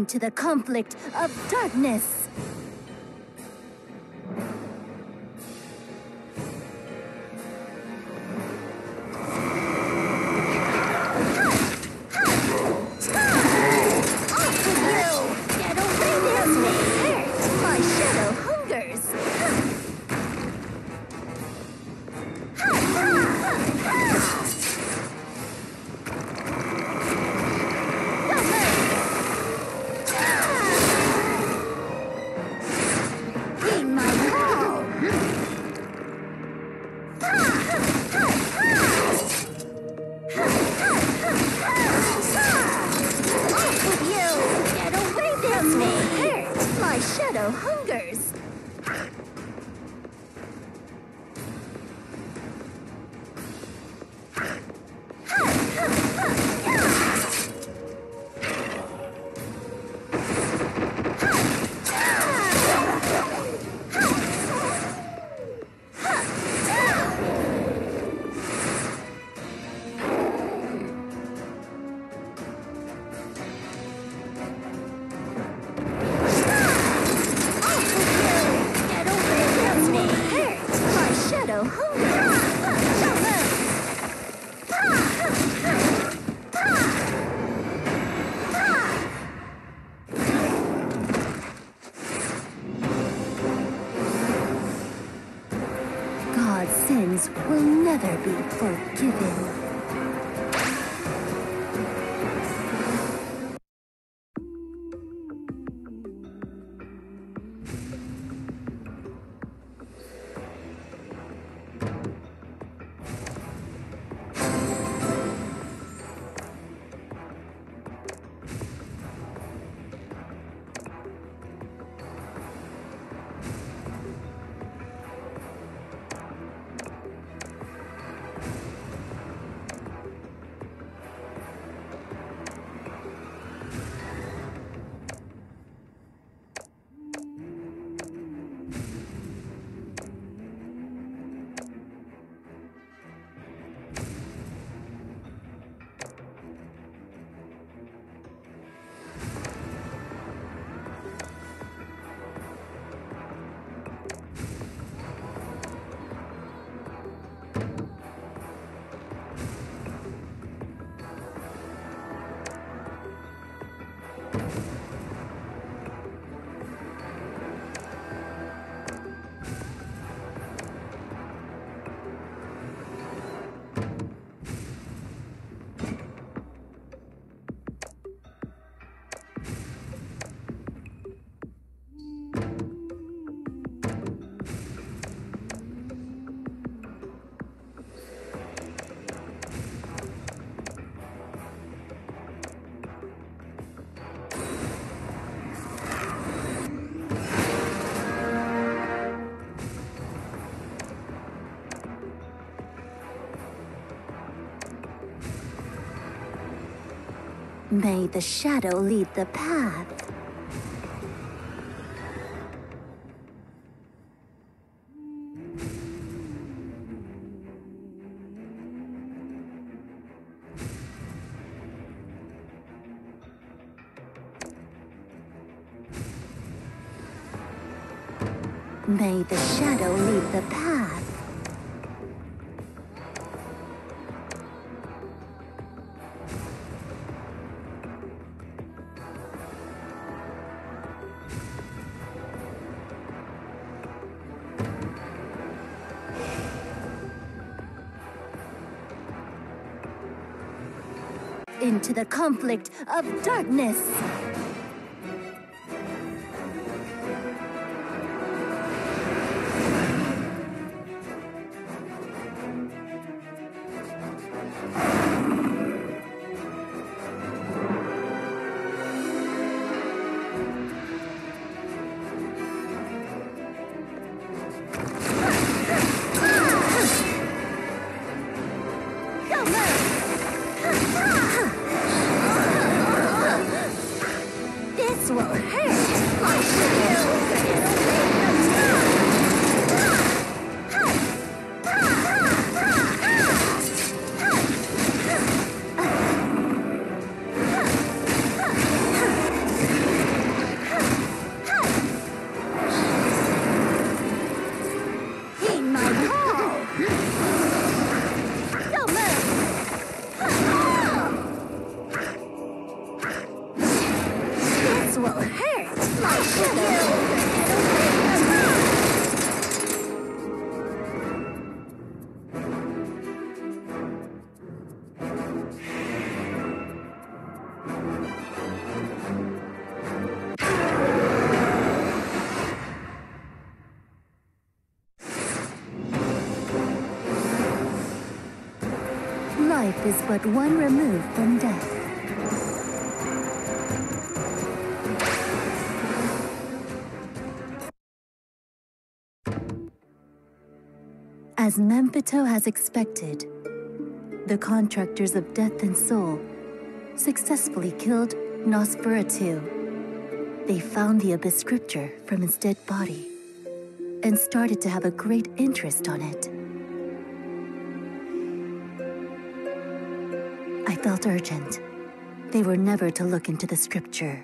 into the conflict of darkness. God's sins will never be forgiven. May the shadow lead the path. May the shadow lead the path. Into the conflict of darkness. life is but one remove from death. As Memphito has expected, the contractors of Death and Soul successfully killed Nosferatu. They found the Abyss scripture from his dead body and started to have a great interest on it. I felt urgent. They were never to look into the scripture.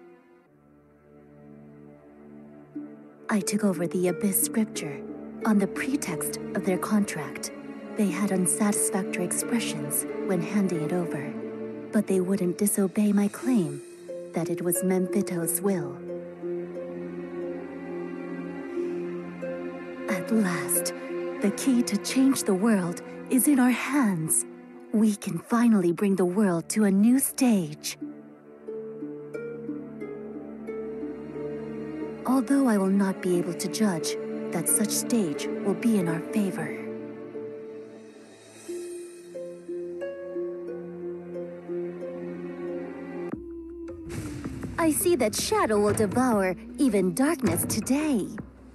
I took over the Abyss scripture on the pretext of their contract. They had unsatisfactory expressions when handing it over, but they wouldn't disobey my claim that it was Memphito's will. At last, the key to change the world is in our hands. We can finally bring the world to a new stage. Although I will not be able to judge that such stage will be in our favor. I see that shadow will devour even darkness today.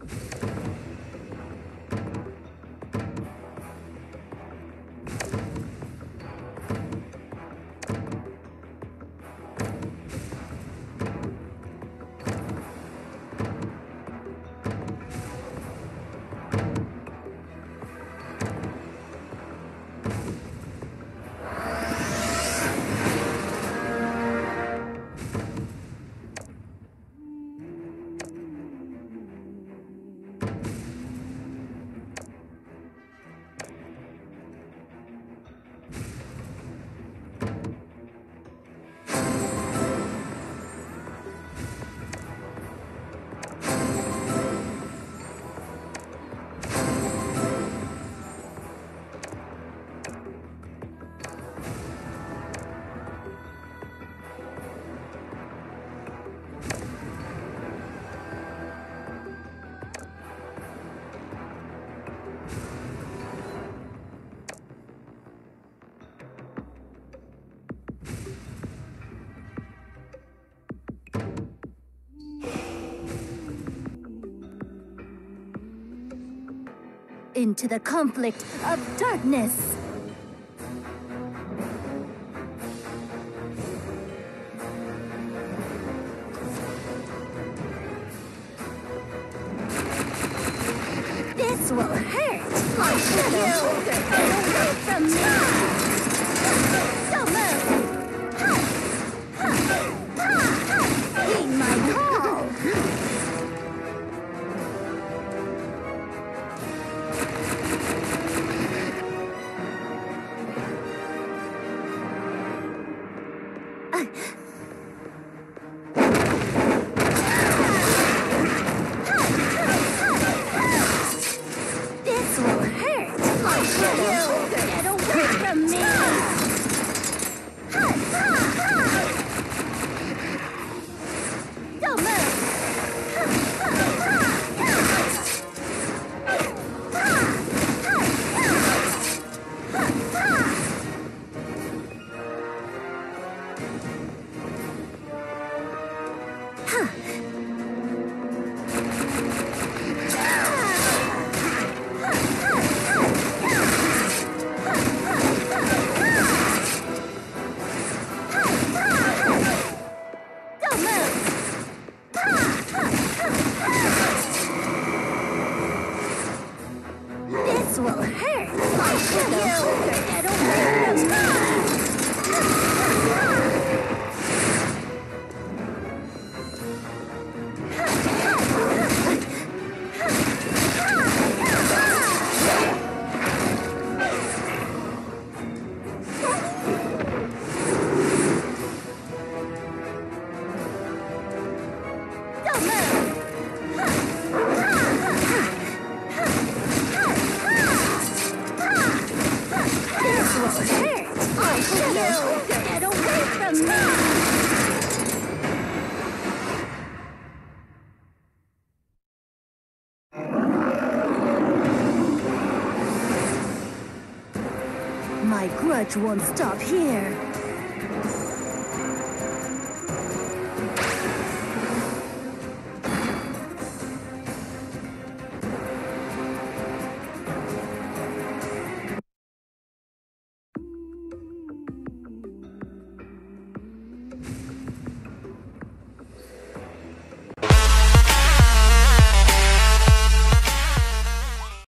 Into the conflict of darkness. This will hurt. My shadow. Get away from me. Don't move. Heed my call. Get away from me! My grudge won't stop here.